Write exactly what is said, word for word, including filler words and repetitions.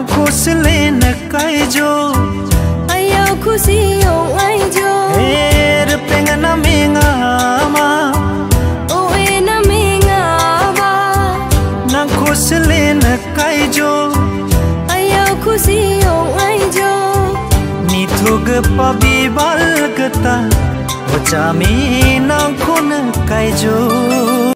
खुश लेन काइजो आया खुशी आई जो एर पेंग न मेंगा मा ओए न मेंगा बा न खुश लेन काइजो आया खुशी आई जो निथुग पबी बालगता ओचामी न खुन काइजो।